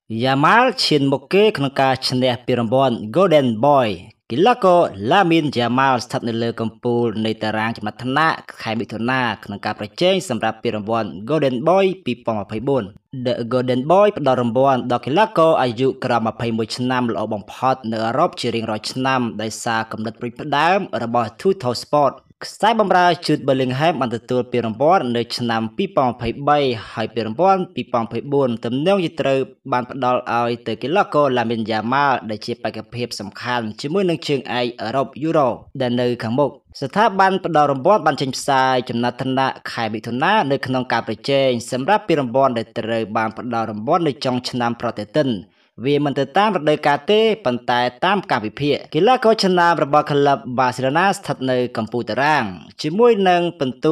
យ៉ាម៉ាល់ឈានមុខគេក្នុងការឈ្នះពានរង្វាន់ Golden Boy កីឡាករឡាមីនយ៉ាម៉ាល់ស្ថិតនៅលើកំពូលនៃតារាងចំណាត់ថ្នាក់ខែមិថុនាក្នុងការប្រជែងសម្រាប់ពានរង្វាន់ Golden Boy 2024 The Golden Boy ផ្ដល់រង្វាន់ដល់កីឡាករអាយុក្រោម21ឆ្នាំល្អបំផុតនៅអឺរ៉ុបជារៀងរាល់ឆ្នាំដោយសារគំនិតព្រួយផ្ដើមរបស់ Tutor Sport ខ្សែបម្រើ Jude Bellingham បានទទួលពានរង្វាន់នៅឆ្នាំ2023ហើយពានរង្វាន់2024ទំនងជាត្រូវបានផ្ដល់ឲ្យទៅកីឡាករ Lamine Yamal ដែលជាបេក្ខភាពសំខាន់ជាមួយនឹងជើងឯកអឺរ៉ុប Euro ដែលនៅខាងមុខស្ថាប័នផ្ដល់រង្វាន់បានចេញផ្សាយចំណាត់ថ្នាក់ខែមិថុនានៅក្នុងការប្រជែងសម្រាប់ពានរង្វាន់ដែលត្រូវបានផ្ដល់រង្វាន់នៅចុងឆ្នាំប្រតិទិនវាមិនទៅតាមរដូវកាលទេប៉ុន្តែតាមកាលវិភាគកីឡាករឆ្នើមរបស់ក្លឹបបាសេឡូណាស្ថិតនៅកំពូលតារាងជាមួយនឹងពិន្ទុ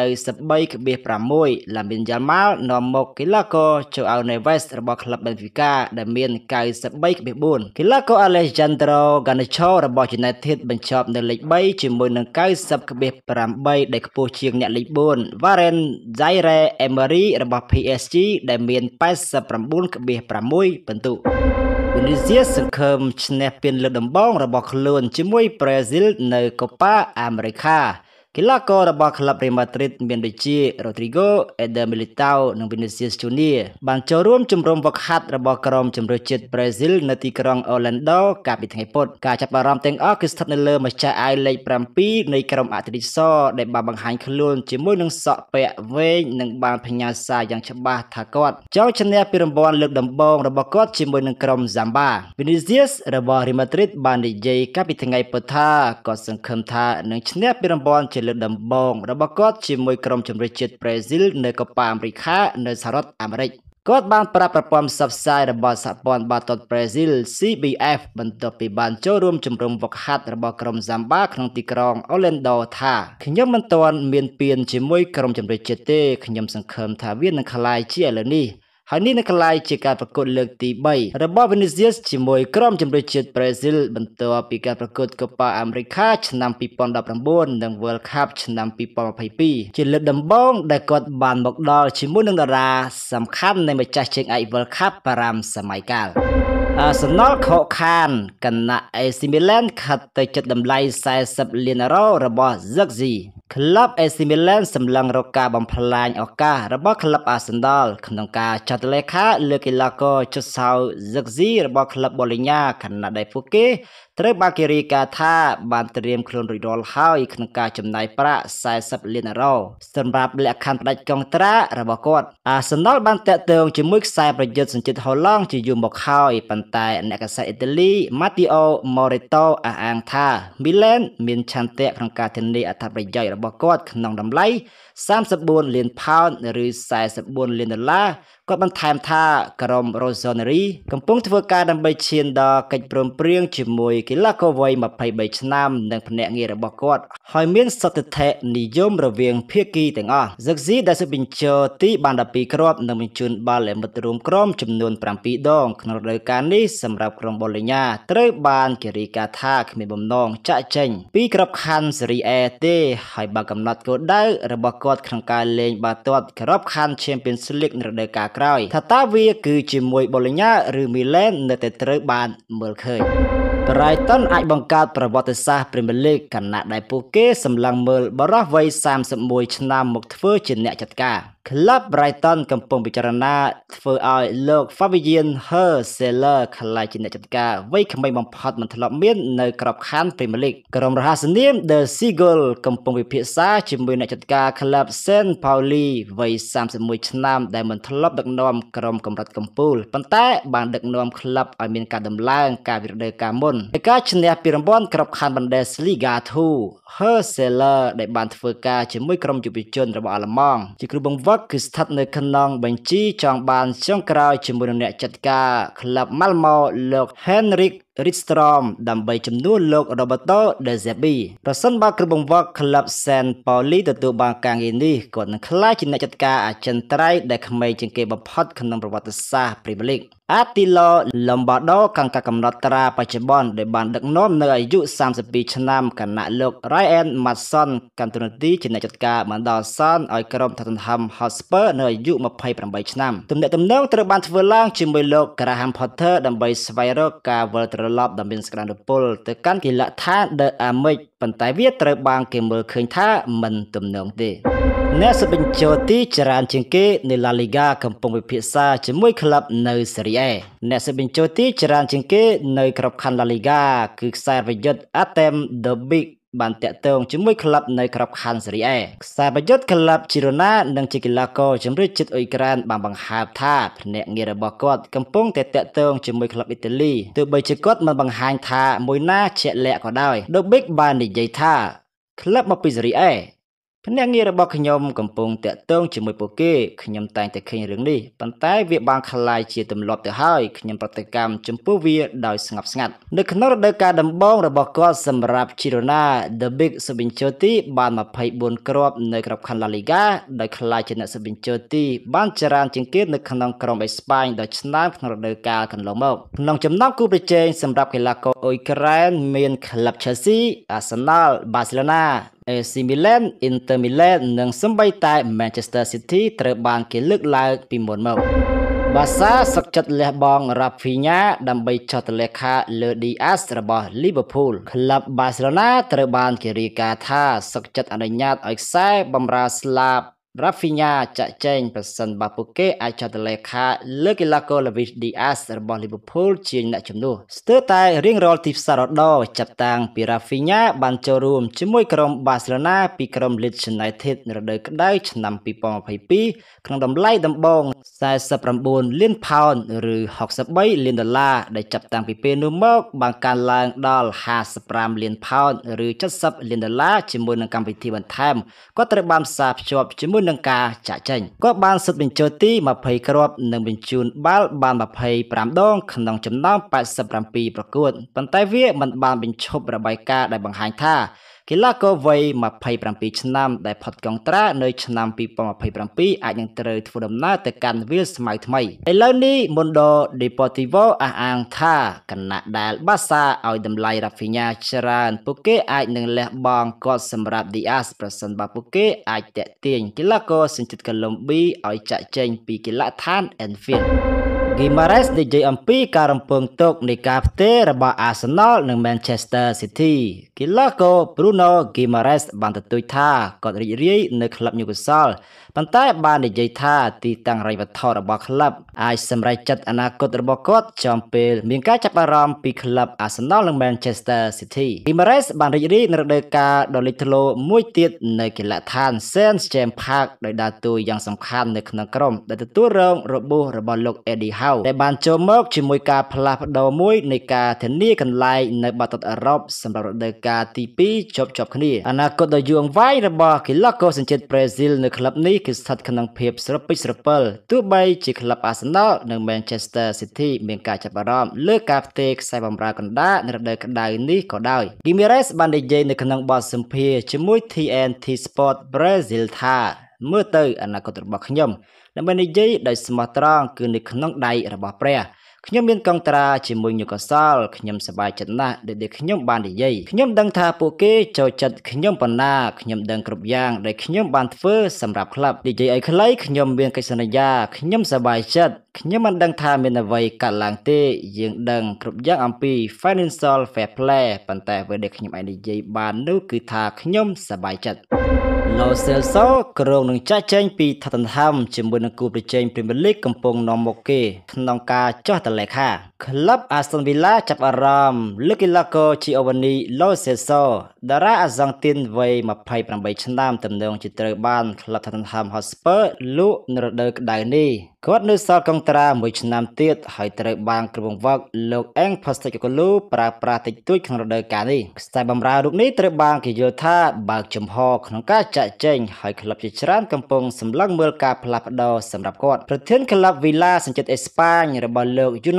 93.6 Lamine Yamal នាំមុខកីឡាករ Joao Neves របស់ក្លឹប Benfica ដែលមាន93.4 កីឡាករ Alejandro Garnacho របស់ United បញ្ចប់នៅលេខ3ជាមួយនឹង90.8 ដែលខ្ពស់ជាងអ្នកលេខ4 Warren Zaïre-Emery របស់ PSG ដែលមាន89.6 ពិន្ទុVinicius សង្ឃឹមឈ្នះពានលើកដំបូងរបស់ខ្លួនជាមួយប្រេស៊ីលនៅកូប៉ាអាមេរិកាកីឡាកររបស់ក្លឹប Real Madrid មានដូចជា Rodrigo, Eder Militao និង Vinicius Junior បានចូលរួមជំរំហ្វឹកហាត់របស់ក្រុមជម្រើសជាតិប្រេស៊ីលនៅទីក្រុង Orlando កាលពីថ្ងៃពុធការចាប់អារម្មណ៍ទាំងអស់គឺស្ថិតនៅលើម្ចាស់អាវលេខ7នៃក្រុមអាត្រីសដែលបានបង្ហាញខ្លួនជាមួយនឹងសក់ពាក់វែងនិងបានផ្ញើសារយ៉ាងច្បាស់ថាគាត់ចង់ឈ្នះពានរង្វាន់លើកដំបូងរបស់គាត់ជាមួយនឹងក្រុម Zamba Vinicius របស់ Real Madrid បាននិយាយកាលពីថ្ងៃពុធថាគាត់សង្ឃឹមថានឹងឈ្នះពានរង្វាន់ជាលើកដំបូងរបស់គាត់ជាមួយក្រុមជម្រើសជាតិប្រេស៊ីលនៅកូប៉ាអាមេរិកនៅសហរដ្ឋអាមេរិកគាត់បានប្រាប់ប្រព័ន្ធផ្សព្វផ្សាយរបស់សហព័ន្ធបាល់ទាត់ប្រេស៊ីល CBF បន្ទាប់ពីបានចូលរួមជំរំហ្វឹកហាត់របស់ក្រុម Zamba ក្នុងទីក្រុង Orlando ថាខ្ញុំមិនទាន់មានពានជាមួយក្រុមជម្រើសជាតិទេខ្ញុំសង្ឃឹមថាវានឹងក្លាយជាឥឡូវនេះហើយនេះនឹងក្លាយជាការប្រកួតលើកទី3របស់ Vinicius ជាមួយក្រុមជម្រើសជាតិប្រេស៊ីលបន្ទាប់ពីការប្រកួតកូប៉ាអាមេរិកឆ្នាំ2019និង World Cup ឆ្នាំ2022ជាលើកដំបូងដែលគាត់បានមកដល់ជាមួយនឹងតារាសំខាន់នៃម្ចាស់ជើងឯក World Cup 5សម័យកាលArsenal ខកខានគណៈ AC Milan ខាត់ទៅចិត្តតម្លៃ40 លាន€របស់ Zirkzee ក្លឹប AC Milan សម្លឹងរកការបំផ្លាញឱកាសរបស់ក្លឹប Arsenal ក្នុងការចាត់លេខាលើកីឡាករចុះសោ Zirkzee របស់ក្លឹប Bologna ខណៈដែលពួកគេត្រូវបានគេរាយការណ៍ថាបានត្រៀមខ្លួនរួចរាល់ហើយក្នុងការចំណាយប្រាក់40 លាន€សម្រាប់លក្ខខណ្ឌផ្ដាច់កុងត្រារបស់គាត់ Arsenal បានតាក់ទងជាមួយខ្សែប្រយុទ្ធសញ្ជាតិហូឡង់ជាយូរមកហើយប៉ុន្តែអ្នកកាសែតអ៊ីតាលី Matteo Moretto អះអាងថា Milan មានឆន្ទៈក្នុងការធានាអត្ថប្រយោជន៍របស់គាត់ក្នុងតម្លៃ34 លានផោនឬ44 លាន$គាត់បន្ថែមថាក្រុម Rossoneri កំពុងធ្វើការដើម្បីឈានដល់កិច្ចព្រមព្រៀងជាមួយកីឡាករវ័យ23ឆ្នាំនិងភ្នាក់ងាររបស់គាត់ហើយមានសន្តិភាពនិយមរវាងភាគីទាំងអស់ Zirkzee ដែលស៊ុបបញ្ចូលទីបាន12គ្រាប់និងបញ្ជូនបាល់ឲ្យមិត្តរួមក្រុមចំនួន7ដងក្នុងរដូវកាលនេះសម្រាប់ក្រុម Bologna ត្រូវបានគេរាយការណ៍ថាគ្មានបំណងចាក់ចេញពីក្របខ័ណ្ឌ Serie A ទេហើយបានកំណត់គោលដៅរបស់គាត់ក្នុងការលេងបាល់ទាត់ក្របខ័ណ្ឌ Champions League នៅរដូវកាលក្រោយថាតើវាគឺជាមួយ Bologna ឬ Milan នៅតែត្រូវបានមើលឃើញBrighton អាចបង្កើតប្រវត្តិសាស្ត្រ Premier League ខណៈដែលពួកគេសម្លឹងមើលបរិះវ័យ31ឆ្នាំមកធ្វើជាអ្នកចាត់ការក្លឹប Brighton កំពុងពិចារណាធ្វើឲ្យលោក Fabian Haller ក្លាយជាអ្នកចាត់ការវ័យក្មេងបំផុតមិនធ្លាប់មាននៅក្របខ័ណ្ឌ Premier League ក្រុមរហស្សនាម The Seagull កំពុងពិភាក្សាជាមួយអ្នកចាត់ការក្លឹប St. Pauli វ័យ31ឆ្នាំដែលមិនធ្លាប់ដឹកនាំក្រុមកម្រិតកំពូលប៉ុន្តែបានដឹកនាំក្លឹបឲ្យមានការដំឡើងកាលពីរដូវកាលមុននៃការឈ្នះពានរង្វាន់ក្របខ័ណ្ឌ Bundesliga 2 Haller ដែលបានធ្វើការជាមួយក្រុមយុវជនរបស់អាល្លឺម៉ង់ជាគ្រូបង្វឹកគឺស្ថិតនៅក្នុងបញ្ជីចង់បានចុងក្រោយជាមួយនឹងអ្នកចាត់ការក្លឹប Malmo លោក Henrik Rydstrom ដើម្បីជំនួសលោក Roberto De Zerbi ប្រសិនបើគ្រូបង្វឹកក្លឹប St. Pauli ទទួលបានការងារនេះគាត់នឹងក្លាយជាអ្នកចាត់ការអចិន្ត្រៃយ៍ដែលក្មេងជាងគេបំផុតក្នុងប្រវត្តិសាស្ត្រ Premier League អាទីឡូលំបាដូកាន់កាកំណត់ត្រាបច្ចុប្បន្នដែលបានដឹកនាំនៅអាយុ32ឆ្នាំគណៈលោក Ryan Mason កាន់តួនាទីជាអ្នកចាត់ការបណ្ដោះអាសន្នឲ្យក្រុម Tottenham Hotspur នៅអាយុ28ឆ្នាំទំនាក់ទំនងត្រូវបានធ្វើឡើងជាមួយលោក Graham Potter ដើម្បីស្វែងរកការវិលត្រឡប់ដ៏មានសក្តានុពលទៅកាន់កីឡដ្ឋាន The Amex ប៉ុន្តែវាត្រូវបានគេមើលឃើញថាមិនទំនងទេអ្នកសិបបញ្ចូលទីច្រើនជាងគេនៅ La Liga កំពុងពិភាក្សាជាមួយក្លឹបនៅ Serie A អ្នកសិបបញ្ចូលទីច្រើនជាងគេនៅក្របខ័ណ្ឌ La Liga គឺខ្សែប្រយុទ្ធ Artem Dovbyk បានតាក់ទងជាមួយក្លឹបនៅក្របខ័ណ្ឌ Serie A ខ្សែប្រយុទ្ធក្លឹប Girona និងជាកីឡាករជម្រើសជាតិអ៊ុយក្រែនបានបង្ហើបថាភ្នាក់ងាររបស់គាត់កំពុងតែតាក់ទងជាមួយក្លឹបអ៊ីតាលីទោះបីជាគាត់មិនបង្ហាញថាមួយណាជាក់លាក់ក៏ដោយ Dovbyk បាននិយាយថាក្លឹបមកពី Serie Aភ្នាក់ងាររបស់ខ្ញុំកំពុងតាក់ទងជាមួយពួកគេខ្ញុំតែងតែឃើញរឿងនេះប៉ុន្តែវាបានคล้ายជាទម្លាប់ទៅហើយខ្ញុំប្រតិកម្មចំពោះវាដោយស្ងប់ស្ងាត់នៅក្នុងរដូវកាលដំបូងរបស់គាត់សម្រាប់ Girona The Big ស៊ុបបញ្ចូលទីបាន24គ្រាប់នៅក្របខ័ណ្ឌ La Liga ដោយคล้ายជាអ្នកស៊ុបបញ្ចូលទីបានច្រើនជាងគេនៅក្នុងក្រុមអេស្ប៉ាញដ៏ឆ្នើមក្នុងរដូវកាលកន្លងមកក្នុងចំណោមគូប្រជែងសម្រាប់កីឡាករអ៊ុយក្រែនមានក្លឹប Chelsea Arsenal Barcelona AC Milan Inter Milan និងសូម្បីតែ Manchester City ត្រូវបានគេលើកឡើងពីមុនមកបាសាសឹកចិត្តលះបង់ Rafinha ដើម្បីចុះទៅលេខាលើ Diaz របស់ Liverpool ក្លឹប Barcelona ត្រូវបានគេរាយការណ៍ថាសឹកចិត្តអនុញ្ញាតឲ្យខ្សែបម្រើស្លាបRafinha ចាក់ចែងប្រសិនបើពួកគេអាចចុះទៅលេខាលើកីឡាករ Luis Diaz របស់ Liverpool ជាអ្នកជំនួសស្ទើរតែរៀងរាល់ទីផ្សាររដូវចាប់តាំងពី Rafinha បានចូលរួមជាមួយក្រុម Barcelona ពីក្រុម Leeds United នៅរដូវក្តៅឆ្នាំ2022ក្នុងតម្លៃដំបូង49លានផោនឬ63លានដុល្លារដែលចាប់តាំងពីពេលនោះមកបានកើនឡើងដល់55លានផោនឬ70លានដុល្លារជាមួយនឹងកម្មវិធីបន្ថែមគាត់ត្រូវបានផ្សារភ្ជាប់ជាមួយនឹងការចាក់ចែងគាត់បានសិទ្ធិបញ្ចូលទី20គ្រាប់និងបញ្ជូនបាល់បាន25ដងក្នុងចំណោម87ប្រកួតប៉ុន្តែវាមិនបានបញ្ឈប់របាយការណ៍ដែលបង្ហាញថាកីឡាករវ័យ27ឆ្នាំដែលផុតកុងត្រានៅឆ្នាំ2027អាចនឹងត្រូវធ្វើដំណើរទៅកាន់វាលស្មៅថ្មីឥឡូវនេះ Mundo Deportivo អះអាងថាគណៈដែលបាសាឲ្យតម្លៃ Rafinha ច្រើនពួកគេអាចនឹងលះបង់គាត់សម្រាប់ Diaz ប្រសិនបើពួកគេអាចតាក់ទាញកីឡាករសញ្ជាតិកូឡុំប៊ីឲ្យចាក់ចែងពីកីឡដ្ឋាន Anfield Guimaraes និយាយអំពីការរំពឹងទុកនៃការផ្ទេររបស់ Arsenal និង Manchester City កីឡាករ Bruno Guimaraes បានទទូចថាគាត់រីករាយនៅក្លឹប Newcastle ប៉ុន្តែបាននិយាយថាទីតាំងរៃវត្ថុរបស់ក្លឹបអាចសម្រេចចិត្តអនាគតរបស់គាត់ចំពេលមានការចាប់អារម្មណ៍ពីក្លឹប Arsenal និង Manchester City Guimaraes បានរីករាយនៅរដូវកាលដ៏លេចធ្លោមួយទៀតនៅកីឡដ្ឋាន St James Park ដោយដើរតួយ៉ាងសំខាន់នៅក្នុងក្រុមដែលទទួលរងរបួសរបស់លោក Eddie Howe ដែលបានចូលមកជាមួយការផ្លាស់ប្ដូរមួយនៃការធានាកន្លែងនៅបាតុតអឺរ៉ុបសម្រាប់រដូវកាលទី2ជាប់គ្នាអនាគតដ៏យូរអង្វែងរបស់កីឡាករសញ្ជាតិប្រេស៊ីលនៅក្លឹបនេះគឺស្ថិតក្នុងភាពស្រពិចស្រពិលទោះបីជាក្លឹប Arsenal និង Manchester City មានការចាប់អារម្មណ៍លើការផ្ទេរខ្សែបម្រើកណ្ដាលនៅរដូវក្តៅនេះក៏ដោយ Guimaraes បាននិយាយនៅក្នុងបទសម្ភាសន៍ជាមួយ TNT Sport Brazil ថាមើលទៅអនាគតរបស់ខ្ញុំដើម្បីនិយាយដោយស្មោះត្រង់គឺនៅក្នុងដៃរបស់ព្រះខ្ញុំមានកងត្រាជាមួយញូកាសលខ្ញុំសប្បាយចិត្តណាស់ដែលខ្ញុំបាននិយាយខ្ញុំដឹងថាពួកគេចូលចិត្តខ្ញុំប៉ុណ្ណាខ្ញុំដឹងគ្រប់យ៉ាងដែលខ្ញុំបានធ្វើសម្រាប់ក្លឹបនិយាយឲ្យខ្លីខ្ញុំមានកិច្ចសន្យាខ្ញុំសប្បាយចិត្តខ្ញុំមិនដឹងថាមានអ្វីកើតឡើងទេយើងដឹងគ្រប់យ៉ាងអំពី Financial Fair Play ប៉ុន្តែអ្វីដែលខ្ញុំអាចនិយាយបាននោះគឺថាខ្ញុំសប្បាយចិត្តLo Celso ក្រុងនឹងចាក់ចែងពី Tottenham ជាមួយនឹងគូប្រជែង Premier League កំពុងនាំមុខគេក្នុងការចុះទៅលេខាក្លឹប Aston Villa ចាប់អារម្មណ៍លើកីឡាករ Giovanni Lo Celso តារាអាហ្សង់ទីនវ័យ28ឆ្នាំទំនងជាត្រូវបានក្លឹប Tottenham Hotspur លក់នៅរដូវក្តៅនេះគាត់នៅសល់កងត្រា1ឆ្នាំទៀតហើយត្រូវបានក្រុមបង្វឹកលោក Postecoglou ប្រើប្រាស់តិចតួចក្នុងរដូវកាលនេះខ្សែបម្រើរូបនេះត្រូវបានគេយល់ថាបើកចំហក្នុងការចាក់ចែងហើយក្លឹបជាច្រើនកំពុងសម្លឹងមើលការផ្លាស់ប្ដូរសម្រាប់គាត់ប្រធានក្លឹប Villa សញ្ជាតិអេស្ប៉ាញរបស់លោក Unai Emery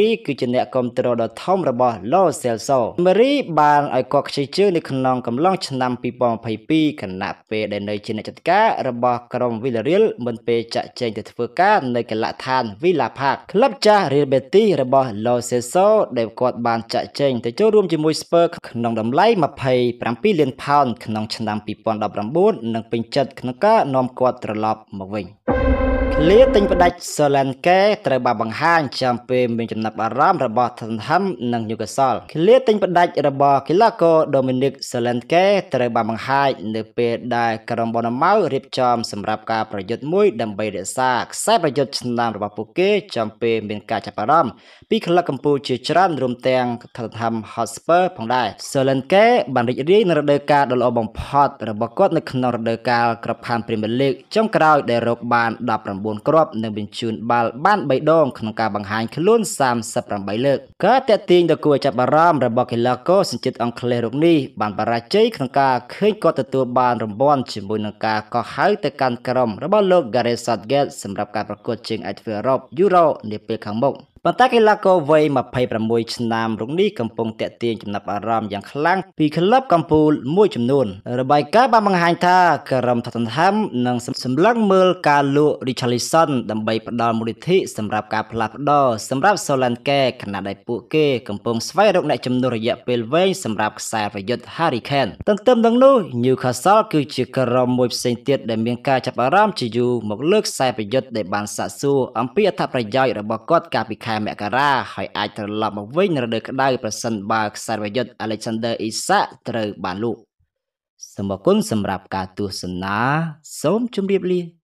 គឺជាអ្នកគ្រប់គ្រងដ៏ធំរបស់ Lo Celso Emery បានឲ្យគាត់ខ្ចីជើងនៅក្នុងកំឡុងឆ្នាំ2022 ខណៈពេលដែលនៅជាអ្នកចាត់ការរបស់ក្រុម Villarreal មុនពេលចាក់ចែងទៅធ្វើការនៅកីឡដ្ឋាន Villa Park ក្លឹបចាស់ Real Betis របស់ Lo Celso ដែលគាត់បានចាក់ចែងទៅចូលរួមជាមួយ Spurs ក្នុងតម្លៃ27លានផោនក្នុងឆ្នាំ2019និងពេញចិត្តក្នុងការនាំគាត់ត្រឡប់មកវិញឃ្លាទិញផ្ដាច់ Solanke ត្រូវបានបង្ហាញចាំពេលមានចំណាប់អារម្មណ៍របស់ Tottenham និង Newcastle ឃ្លាទិញផ្ដាច់របស់កីឡាករ Dominic Solanke ត្រូវបានបង្ហាញនៅពេលដែលក្រុម Bournemouth រៀបចំសម្រាប់ការប្រយុទ្ធមួយដើម្បីរក្សាខ្សែប្រយុទ្ធឆ្នាំរបស់ពួកគេចាំពេលមានការចាប់អារម្មណ៍ពីក្លឹបកំពូលជាច្រើនរួមទាំង Tottenham Hotspur ផងដែរ Solanke បានរីករាយនឹងរដូវកាលដ៏ល្អបំផុតរបស់គាត់នៅក្នុងរដូវកាលក្របខ័ណ្ឌ Premier League ចុងក្រោយដែលរកបាន19គ្រាប់និងបញ្ជូនបាល់បាន3ដងក្នុងការបង្ហាញខ្លួន38លើកការតាក់ទាញដ៏គួរឲ្យចាប់អារម្មណ៍របស់កីឡាករសញ្ជាតិអង់គ្លេសរូបនេះបានបរាជ័យក្នុងការឃើញគាត់ទទួលបានរង្វាន់ជាមួយនឹងការកោះហៅទៅកាន់ក្រុមរបស់លោក Gareth Southgate សម្រាប់ការប្រកួតជើងឯកទ្វីបអឺរ៉ុប Euro នាពេលខាងមុខប៉ុន្តែកីឡាករវ័យ26ឆ្នាំរូបនេះកំពុងតាក់ទាញចំណាប់អារម្មណ៍យ៉ាងខ្លាំងពីក្លឹបកំពូលមួយចំនួនរបាយការណ៍បានបង្ហាញថាក្រុម Tottenham នឹងសម្លឹងមើលការលក់ Richarlison ដើម្បីផ្ដល់មូលនិធិសម្រាប់ការផ្លាស់ប្ដូរសម្រាប់ Solanke ខណៈដែលពួកគេកំពុងស្វែងរកអ្នកជំនួសរយៈពេលវែងសម្រាប់ខ្សែប្រយុទ្ធ Harry Kane ទន្ទឹមនឹងនោះ Newcastle គឺជាក្រុមមួយផ្សេងទៀតដែលមានការចាប់អារម្មណ៍ជាយូរមកលើខ្សែប្រយុទ្ធដែលបានសាកសួរអំពីអត្ថប្រយោជន៍របស់គាត់កាលពីខែមករាហើយអាចត្រឡប់មកវិញនៅរដូវក្តៅប្រសិនបើខ្សែប្រយុទ្ធ Alexander Isak ត្រូវបានលក់សូមអរគុណសម្រាប់ការទស្សនាសូមជម្រាបលា